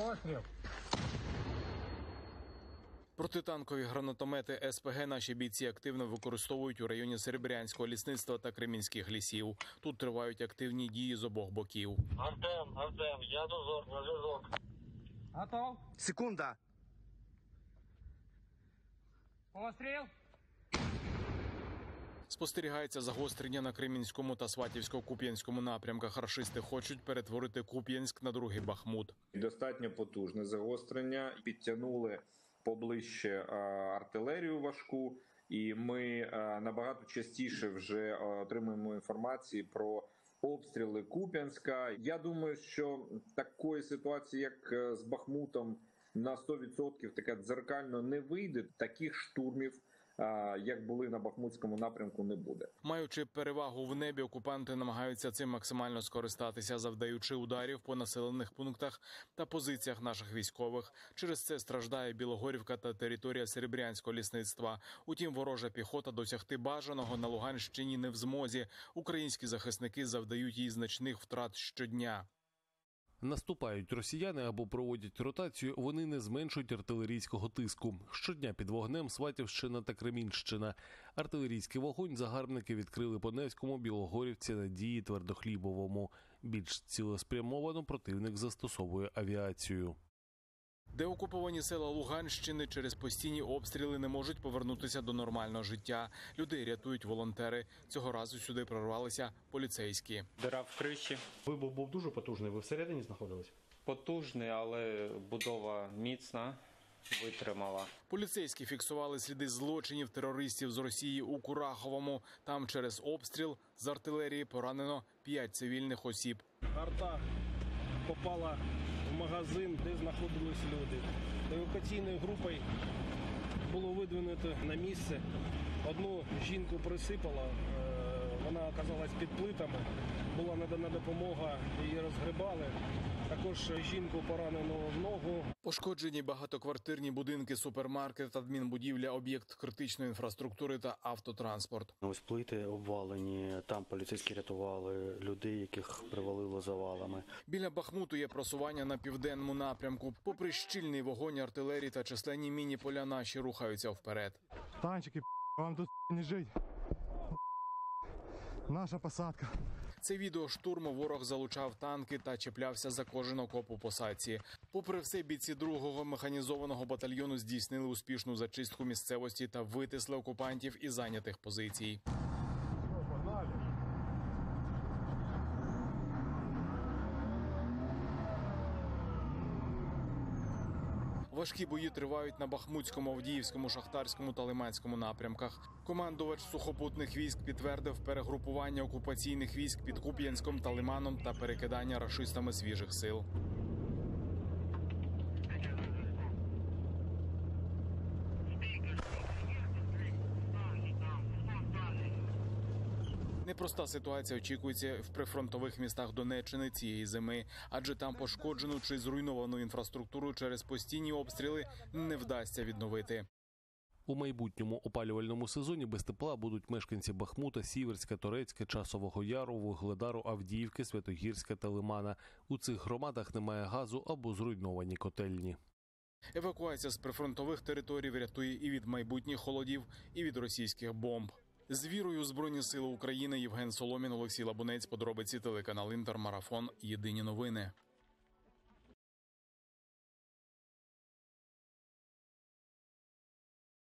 Постріл. Протитанкові гранатомети СПГ наші бійці активно використовують у районі Серебрянського лісництва та Кремінських лісів. Тут тривають активні дії з обох боків. Артем, я дозор, на зв'язок. Готов. Секунда. Постріл. Спостерігається загострення на Кремінському та Сватівсько-Куп'янському напрямках. Рашисти хочуть перетворити Куп'янськ на другий Бахмут. Достатньо потужне загострення. Підтягнули поближче артилерію важку. І ми набагато частіше вже отримуємо інформації про обстріли Куп'янська. Я думаю, що такої ситуації, як з Бахмутом, на 100% така дзеркально не вийде. Таких штурмів, як були на Бахмутському напрямку, не буде. Маючи перевагу в небі, окупанти намагаються цим максимально скористатися, завдаючи ударів по населених пунктах та позиціях наших військових. Через це страждає Білогорівка та територія Серебрянського лісництва. Утім, ворожа піхота досягти бажаного на Луганщині не в змозі. Українські захисники завдають їй значних втрат щодня. Наступають росіяни або проводять ротацію, вони не зменшують артилерійського тиску. Щодня під вогнем Сватівщина та Кремінщина. Артилерійський вогонь загарбники відкрили по Невському, Білогорівці, Надії, Твердохлібовому. Більш цілеспрямовано противник застосовує авіацію. Деокуповані села Луганщини через постійні обстріли не можуть повернутися до нормального життя. Людей рятують волонтери. Цього разу сюди прорвалися поліцейські. Дира в криші. Вибух був дуже потужний. Ви всередині знаходились? Потужний, але будова міцна, витримала. Поліцейські фіксували сліди злочинів терористів з Росії у Кураховому. Там через обстріл з артилерії поранено 5 цивільних осіб. Арта попала в магазин, де знаходились люди. Евакуаційною групою було видвинуто на місце. Одну жінку присипало, вона оказалась під плитами, була надана допомога, її розгребали. Також жінку поранено в ногу. Пошкоджені багатоквартирні будинки, супермаркет, адмінбудівля, об'єкт критичної інфраструктури та автотранспорт. Ось плити обвалені, там поліцейські рятували людей, яких привалило завалами. Біля Бахмуту є просування на південному напрямку. Попри щільний вогонь артилерії та численні міні-поля, наші рухаються вперед. Танчики, вам тут не жить. Наша посадка. Це відео штурму ворог залучав танки та чіплявся за кожен окоп у посадці. Попри все, бійці 2-го механізованого батальйону здійснили успішну зачистку місцевості та витисли окупантів із зайнятих позицій. Важкі бої тривають на Бахмутському, Авдіївському, Шахтарському та Лиманському напрямках. Командувач сухопутних військ підтвердив перегрупування окупаційних військ під Куп'янськом та Лиманом та перекидання рашистами свіжих сил. Непроста ситуація очікується в прифронтових містах Донеччини цієї зими, адже там пошкоджену чи зруйновану інфраструктуру через постійні обстріли не вдасться відновити. У майбутньому опалювальному сезоні без тепла будуть мешканці Бахмута, Сіверська, Торецька, Часового Яру, Вугледару, Авдіївки, Святогірська та Лимана. У цих громадах немає газу або зруйновані котельні. Евакуація з прифронтових територій врятує і від майбутніх холодів, і від російських бомб. З вірою у Збройні Сили України. Євген Соломін, Олексій Лабунець. Подробиці, телеканал Інтер, Марафон. Єдині новини.